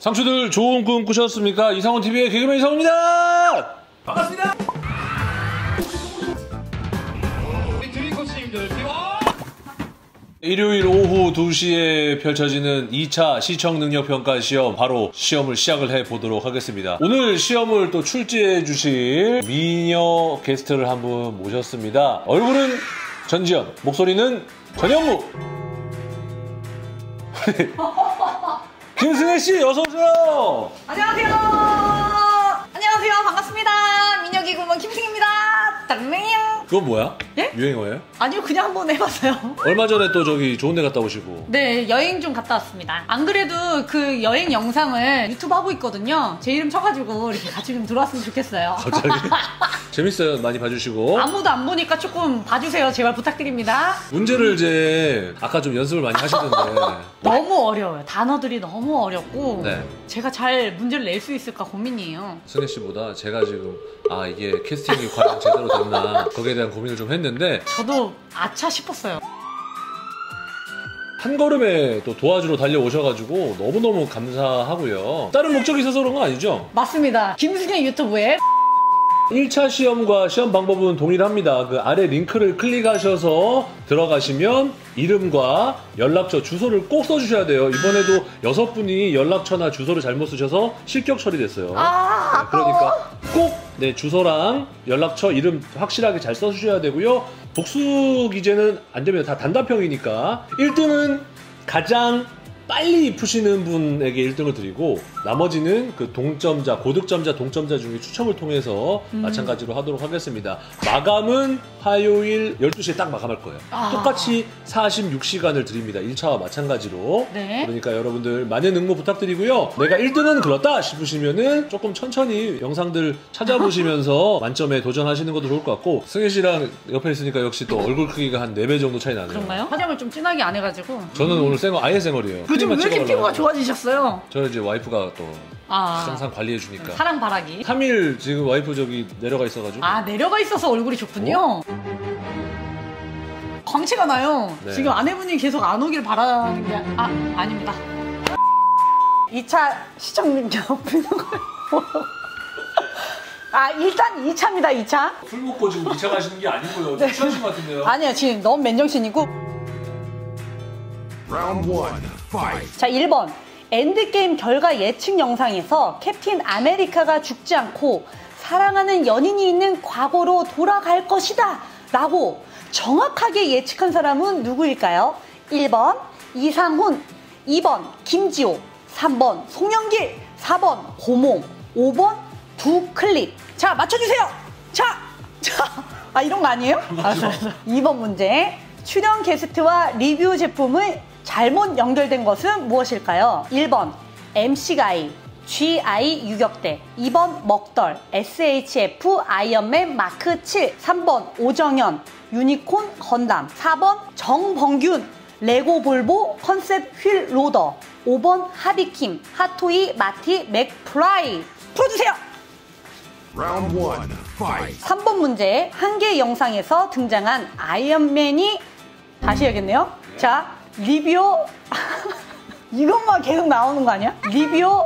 상추들 좋은 꿈 꾸셨습니까? 이상훈TV의 개그맨 이상훈입니다. 반갑습니다. 우리 드림코치님들 일요일 오후 2시에 펼쳐지는 2차 시청능력평가 시험, 바로 시험을 시작을 해보도록 하겠습니다. 오늘 시험을 또 출제해 주실 미녀 게스트를 한 분 모셨습니다. 얼굴은 전지현, 목소리는 전현무. 김승혜씨 어서오세요. 안녕하세요. 안녕하세요. 반갑습니다. 미녀기구먼 김승희입니다. 땅맹이요. 그건 뭐야? 예? 유행어예요? 아니요, 그냥 한번 해봤어요. 얼마 전에 또 저기 좋은 데 갔다 오시고. 네, 여행 좀 갔다 왔습니다. 안 그래도 그 여행 영상을 유튜브 하고 있거든요. 제 이름 쳐가지고 이렇게 같이 좀 들어왔으면 좋겠어요. 갑자기? 재밌어요. 많이 봐주시고. 아무도 안 보니까 조금 봐주세요. 제발 부탁드립니다. 문제를 이제 아까 좀 연습을 많이 하시던데. 너무 어려워요. 단어들이 너무 어렵고 네. 제가 잘 문제를 낼 수 있을까 고민이에요. 승혜 씨보다 제가 지금 이게 캐스팅이 과연 제대로 됐나 거기에 대한 고민을 좀 했는데, 저도 아차 싶었어요. 한 걸음에 또 도와주러 달려오셔가지고 너무너무 감사하고요. 다른 목적이 있어서 그런 건 아니죠? 맞습니다. 김승희 유튜브에 1차 시험과 시험 방법은 동일합니다. 그 아래 링크를 클릭하셔서 들어가시면 이름과 연락처, 주소를 꼭 써주셔야 돼요. 이번에도 6분이 연락처나 주소를 잘못 쓰셔서 실격 처리됐어요. 네, 그러니까 꼭 주소랑 연락처, 이름 확실하게 잘 써주셔야 되고요. 복수 기재는 안 됩니다. 다 단답형이니까 1등은 가장 빨리 푸시는 분에게 1등을 드리고, 나머지는 그 동점자, 고득점자, 동점자 중에 추첨을 통해서 마찬가지로 하도록 하겠습니다. 마감은 화요일 12시에 딱 마감할 거예요. 똑같이 46시간을 드립니다. 1차와 마찬가지로. 네. 그러니까 여러분들 많은 응모 부탁드리고요. 내가 1등은 그렇다 싶으시면은 조금 천천히 영상들 찾아보시면서 만점에 도전하시는 것도 좋을 것 같고, 승혜 씨랑 옆에 있으니까 역시 또 얼굴 크기가 한 4배 정도 차이 나네요. 그런가요? 화장을 좀 진하게 안 해가지고. 저는 오늘 아예 쌩얼이에요. 요즘 왜 이렇게 찍어달라고. 피부가 좋아지셨어요? 저는 이제 와이프가 또 항상 관리해주니까. 사랑 바라기. 3일 지금 와이프 저기 내려가 있어가지고. 내려가 있어서 얼굴이 좋군요. 광채가 나요. 네. 지금 아내분이 계속 안 오길 바라는 게 아닙니다. 2차 시청 능력 없는 걸. 일단 2차입니다. 2차. 술 먹고 지금 2차 가시는 게 아니고요. 네. 취하신 것 같은데요. 아니요, 지금 너무 맨정신이고. 라운드 1 파이트. 자, 1번. 엔드게임 결과 예측 영상에서 캡틴 아메리카가 죽지 않고 사랑하는 연인이 있는 과거로 돌아갈 것이다 라고 정확하게 예측한 사람은 누구일까요? 1번 이상훈, 2번 김지호, 3번 송영길, 4번 고몽, 5번 두클립. 자, 맞춰주세요. 자, 이런 거 아니에요? 2번 문제. 출연 게스트와 리뷰 제품을 잘못 연결된 것은 무엇일까요? 1번 MC가이, GI 유격대, 2번 먹덜, SHF 아이언맨 마크 7, 3번 오정현, 유니콘 건담, 4번 정범균, 레고 볼보 컨셉 휠 로더, 5번 하비킴, 핫토이 마티 맥프라이. 풀어주세요. 라운드 1 파이트. 3번 문제. 한개 영상에서 등장한 아이언맨이, 다시 해야겠네요. 자, 리뷰 이것만 계속 나오는 거 아니야? 리뷰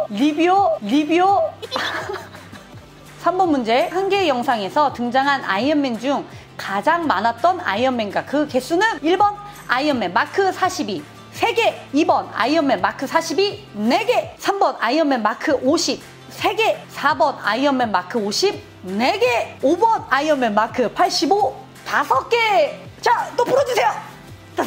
3번 문제. 한 개의 영상에서 등장한 아이언맨 중 가장 많았던 아이언맨과 그 개수는 1번 아이언맨 마크 42 3개, 2번 아이언맨 마크 42 4개, 3번 아이언맨 마크 50 3개, 4번 아이언맨 마크 50 4개, 5번 아이언맨 마크 85 5개. 자, 또 풀어주세요.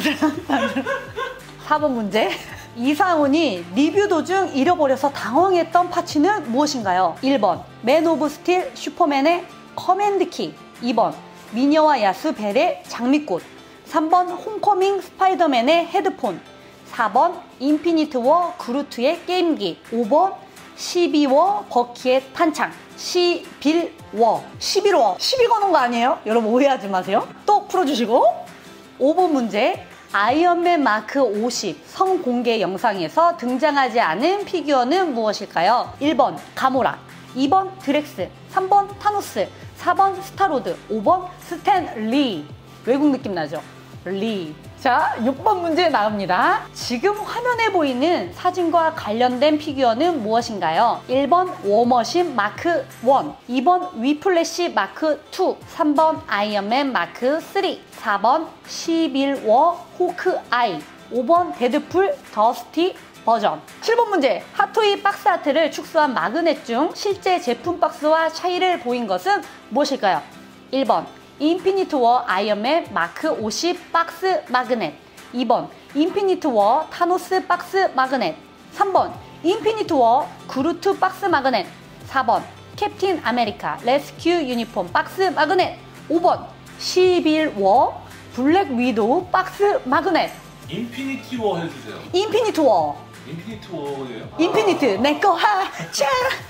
4번 문제. 이상훈이 리뷰 도중 잃어버려서 당황했던 파츠는 무엇인가요? 1번 맨 오브 스틸 슈퍼맨의 커맨드 키, 2번 미녀와 야수 벨의 장미꽃, 3번 홈커밍 스파이더맨의 헤드폰, 4번 인피니트 워 그루트의 게임기, 5번 12워 버키의 탄창. 11워 12 거는 거 아니에요? 여러분 오해하지 마세요. 또 풀어주시고. 5번 문제. 아이언맨 마크 50 성공개 영상에서 등장하지 않은 피규어는 무엇일까요? 1번 가모라, 2번 드렉스, 3번 타노스, 4번 스타로드, 5번 스탠 리. 외국 느낌 나죠? 리. 자, 6번 문제 나옵니다. 지금 화면에 보이는 사진과 관련된 피규어는 무엇인가요? 1번 워머신 마크 1, 2번 위플래시 마크 2, 3번 아이언맨 마크 3, 4번 11워 호크 아이, 5번 데드풀 더스티 버전. 7번 문제. 핫토이 박스 아트를 축소한 마그넷 중 실제 제품 박스와 차이를 보인 것은 무엇일까요? 1번 인피니트 워 아이언맨 마크 50 박스 마그넷, 2번 인피니트 워 타노스 박스 마그넷, 3번 인피니트 워 그루트 박스 마그넷, 4번 캡틴 아메리카 레스큐 유니폼 박스 마그넷, 5번 11워 블랙 위도우 박스 마그넷. 인피니티 워 해주세요. 인피니트 워. 인피니티 워예요? 인피니트 내꺼 하자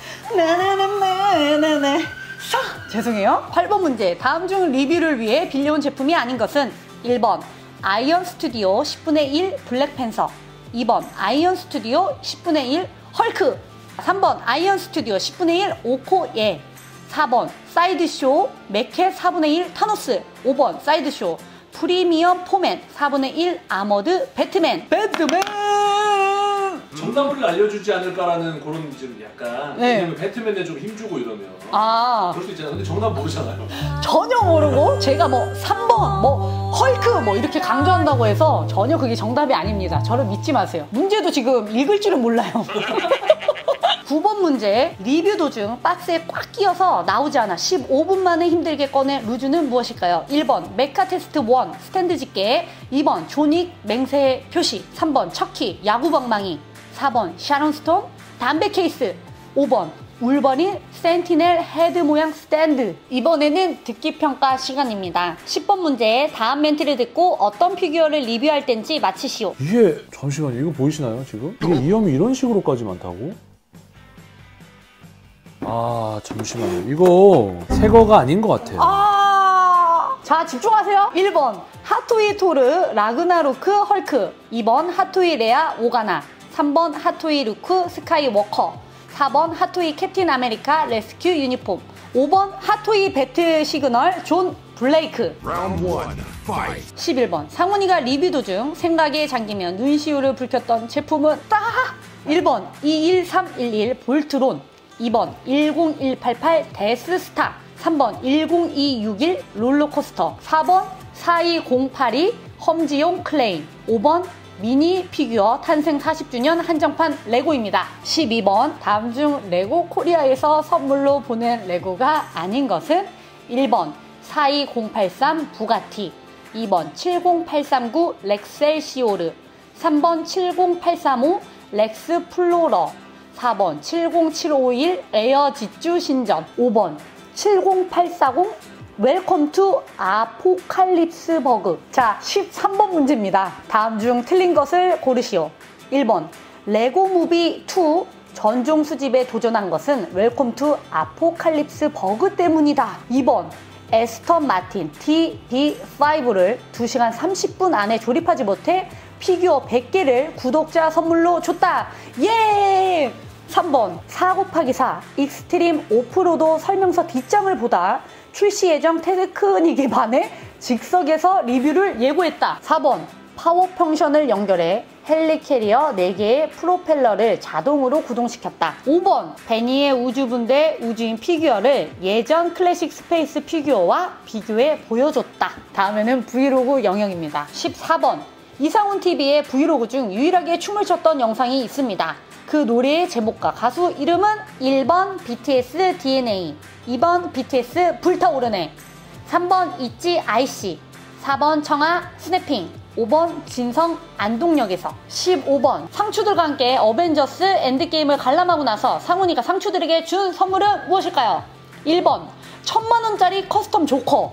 나나나나나나. 죄송해요. 8번 문제. 다음 중 리뷰를 위해 빌려온 제품이 아닌 것은 1번 아이언 스튜디오 10분의 1 블랙팬서, 2번 아이언 스튜디오 10분의 1 헐크, 3번 아이언 스튜디오 10분의 1 오코예, 4번 사이드쇼 매켓 4분의 1 타노스, 5번 사이드쇼 프리미엄 포맨 4분의 1 아머드 배트맨. 정답을 알려주지 않을까라는 그런 좀 약간. 네. 왜냐면 배트맨에 좀 힘주고 이러면. 아, 그럴 수 있잖아요. 근데 정답 모르잖아요. 전혀 모르고 제가 뭐 3번 뭐 헐크 뭐 이렇게 강조한다고 해서 전혀 그게 정답이 아닙니다. 저를 믿지 마세요. 문제도 지금 읽을 줄은 몰라요. 9번 문제. 리뷰 도중 박스에 꽉 끼어서 나오지 않아 15분 만에 힘들게 꺼낸 루즈는 무엇일까요? 1번 메카테스트 1 스탠드 집게, 2번 조닉 맹세 표시, 3번 척키 야구 방망이, 4번 샤론 스톤 담배 케이스, 5번 울버린 센티넬 헤드 모양 스탠드. 이번에는 듣기 평가 시간입니다. 10번 문제. 다음 멘트를 듣고 어떤 피규어를 리뷰할 땐지 맞히시오. 이게 잠시만요. 이거 보이시나요 지금? 이게 이염이 이런 식으로까지 많다고? 아 잠시만요. 이거 새 거가 아닌 것 같아요. 자, 집중하세요. 1번 핫토이 토르 라그나로크 헐크, 2번 핫토이 레아 오가나, 3번 핫토이 루크 스카이워커, 4번 핫토이 캡틴 아메리카 레스큐 유니폼, 5번 핫토이 배트 시그널 존 블레이크. Round 1, fight. 11번 상훈이가 리뷰 도중 생각에 잠기며 눈시울을 붉혔던 제품은 딱 1번 21311 볼트론, 2번 10188 데스스타, 3번 10261 롤러코스터, 4번 42082 험지용 클레임, 5번 미니 피규어 탄생 40주년 한정판 레고입니다. 12번 다음 중 레고 코리아에서 선물로 보낸 레고가 아닌 것은 1번 42083 부가티, 2번 70839 렉셀시오르, 3번 70835 렉스 플로러, 4번 70751 에어 지쭈 신전, 5번 70840 웰컴 투 아포칼립스 버그. 자, 13번 문제입니다. 다음 중 틀린 것을 고르시오. 1번 레고 무비 2 전종 수집에 도전한 것은 웰컴 투 아포칼립스 버그 때문이다. 2번 에스턴 마틴 TB5를 2시간 30분 안에 조립하지 못해 피규어 100개를 구독자 선물로 줬다. 예! 3번 4 곱하기 4 익스트림 오프로드 설명서 뒷장을 보다 출시 예정 테크닉에 반해 즉석에서 리뷰를 예고했다. 4번 파워 펑션을 연결해 헬리캐리어 4개의 프로펠러를 자동으로 구동시켰다. 5번 베니의 우주분대 우주인 피규어를 예전 클래식 스페이스 피규어와 비교해 보여줬다. 다음에는 브이로그 영역입니다. 14번 이상훈TV의 브이로그 중 유일하게 춤을 췄던 영상이 있습니다. 그 노래의 제목과 가수 이름은 1번 BTS DNA, 2번 BTS 불타오르네, 3번 있지 아이씨, 4번 청아 스냅핑, 5번 진성 안동역에서. 15번 상추들과 함께 어벤져스 엔드게임을 관람하고 나서 상훈이가 상추들에게 준 선물은 무엇일까요? 1번 1000만원짜리 커스텀 조커,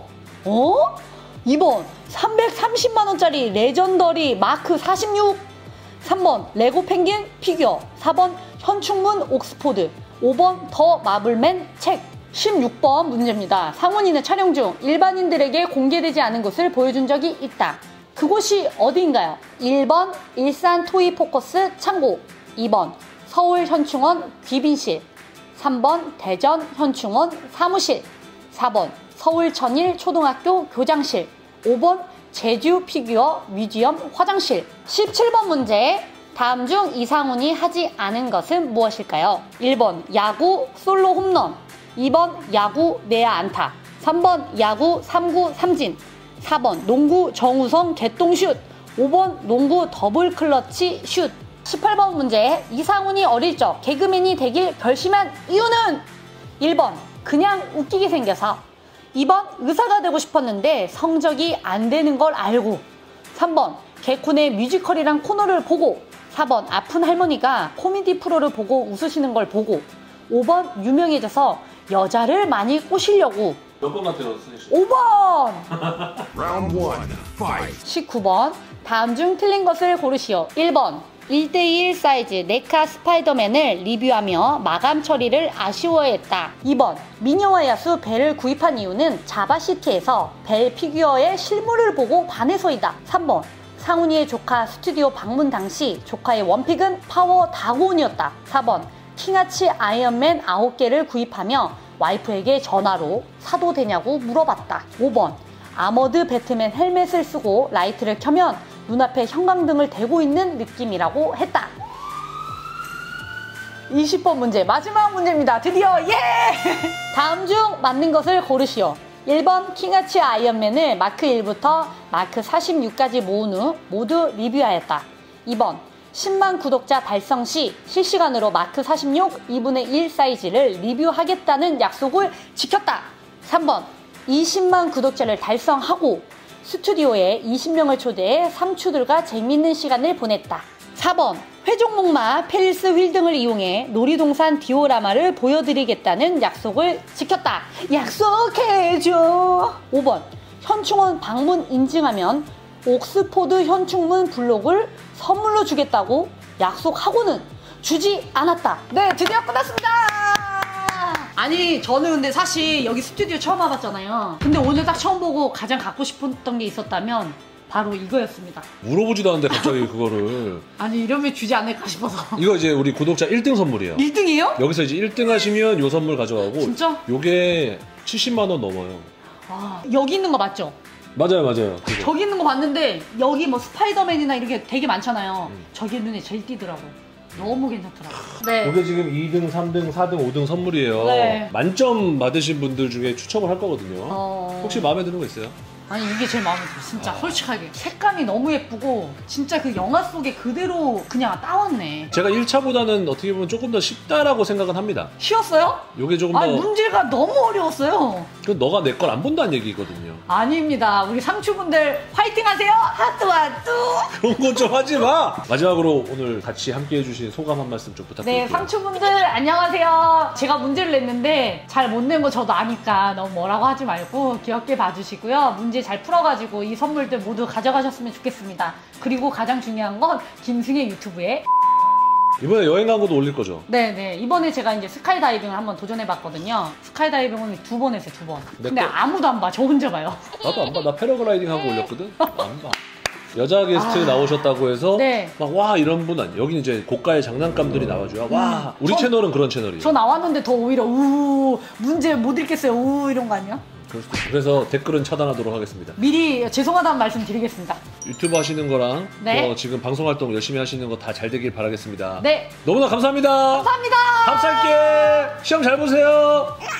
2번 330만원짜리 레전더리 마크 46, 3번 레고 펭귄 피규어, 4번 현충문 옥스포드, 5번 더 마블맨 책. 16번 문제입니다. 상훈이는 촬영 중 일반인들에게 공개되지 않은 곳을 보여준 적이 있다. 그곳이 어디인가요? 1번 일산 토이포커스 창고, 2번 서울 현충원 귀빈실, 3번 대전 현충원 사무실, 4번 서울 전일 초등학교 교장실, 5번 제주 피규어 뮤지엄 화장실. 17번 문제. 다음 중 이상훈이 하지 않은 것은 무엇일까요? 1번 야구 솔로 홈런, 2번 야구 내야 안타, 3번 야구 3구 삼진, 4번 농구 정우성 개똥슛, 5번 농구 더블 클러치 슛. 18번 문제. 이상훈이 어릴 적 개그맨이 되길 결심한 이유는 1번 그냥 웃기게 생겨서, 2번 의사가 되고 싶었는데 성적이 안 되는 걸 알고, 3번 개콘의 뮤지컬이랑 코너를 보고, 4번 아픈 할머니가 코미디 프로를 보고 웃으시는 걸 보고, 5번 유명해져서 여자를 많이 꼬시려고. 몇 번 같아요, 승희 씨? 5번! Round 1. Fight. 19번. 다음 중 틀린 것을 고르시오. 1번 1대1 사이즈 네카 스파이더맨을 리뷰하며 마감 처리를 아쉬워했다. 2번 미녀와 야수 벨을 구입한 이유는 자바시티에서 벨 피규어의 실물을 보고 반해서이다. 3번 상훈이의 조카 스튜디오 방문 당시 조카의 원픽은 파워 다고온이었다. 4번 킹아치 아이언맨 9개를 구입하며 와이프에게 전화로 사도 되냐고 물어봤다. 5번 아머드 배트맨 헬멧을 쓰고 라이트를 켜면 눈앞에 형광등을 대고 있는 느낌이라고 했다. 20번 문제, 마지막 문제입니다. 드디어 예! 다음 중 맞는 것을 고르시오. 1번 킹아치 아이언맨을 마크 1부터 마크 46까지 모은 후 모두 리뷰하였다. 2번 10만 구독자 달성 시 실시간으로 마크 46 2분의 1 사이즈를 리뷰하겠다는 약속을 지켰다. 3번 20만 구독자를 달성하고 스튜디오에 20명을 초대해 상추들과 재밌는 시간을 보냈다. 4번 회종목마 페리스 휠 등을 이용해 놀이동산 디오라마를 보여드리겠다는 약속을 지켰다. 약속해줘. 5번 현충원 방문 인증하면 옥스포드 현충문 블록을 선물로 주겠다고 약속하고는 주지 않았다. 네, 드디어 끝났습니다. 아니 저는 근데 사실 여기 스튜디오 처음 와봤잖아요. 근데 오늘 딱 처음 보고 가장 갖고 싶었던 게 있었다면 바로 이거였습니다. 물어보지도 않는데 갑자기 그거를. 아니 이러면 주지 않을까 싶어서. 이거 이제 우리 구독자 1등 선물이에요. 1등이에요? 여기서 이제 1등 하시면 요 선물 가져가고. 진짜? 요게 70만 원 넘어요. 아, 여기 있는 거 맞죠? 맞아요, 맞아요. 그거. 저기 있는 거 봤는데 여기 뭐 스파이더맨이나 이렇게 되게 많잖아요. 저게 눈에 제일 띄더라고. 너무 괜찮더라고. 네. 이게 지금 2등, 3등, 4등, 5등 선물이에요. 네. 만점 받으신 분들 중에 추첨을 할 거거든요. 혹시 마음에 드는 거 있어요? 아니 이게 제일 마음에 들어. 진짜 솔직하게 색감이 너무 예쁘고 진짜 그 영화 속에 그대로 그냥 따왔네. 제가 1차보다는 어떻게 보면 조금 더 쉽다라고 생각은 합니다. 쉬웠어요? 요게 조금 아니 더. 문제가 너무 어려웠어요. 그 너가 내 걸 안 본다는 얘기거든요. 아닙니다. 우리 상추분들 화이팅 하세요. 하뚜하뚜. 그런 거 좀 하지 마. 마지막으로 오늘 같이 함께 해주신 소감 한 말씀 좀 부탁드릴게요. 네, 상추분들 안녕하세요. 제가 문제를 냈는데 잘 못 낸 거 저도 아니까 너무 뭐라고 하지 말고 귀엽게 봐주시고요. 문제 잘 풀어가지고 이 선물들 모두 가져가셨으면 좋겠습니다. 그리고 가장 중요한 건 김승혜 유튜브에 이번에 여행 간 것도 올릴 거죠? 네네. 이번에 제가 이제 스카이다이빙을 한번 도전해봤거든요. 스카이다이빙은 2번 했어요, 2번. 근데 아무도 안 봐. 저 혼자 봐요. 나도 안 봐. 나 패러글라이딩 하고 올렸거든? 안 봐. 여자 게스트 나오셨다고 해서 네. 막 와 이런 분 아니. 여기는 이제 고가의 장난감들이 나와줘야 와. 우리 채널은 그런 채널이에요. 저 나왔는데 더 오히려 우 문제 못 읽겠어요. 우 이런 거 아니야? 그래서 댓글은 차단하도록 하겠습니다. 미리 죄송하다는 말씀 드리겠습니다. 유튜브 하시는 거랑 네. 지금 방송 활동 열심히 하시는 거 다 잘 되길 바라겠습니다. 네. 너무나 감사합니다. 감사합니다. 감사할게. 시험 잘 보세요.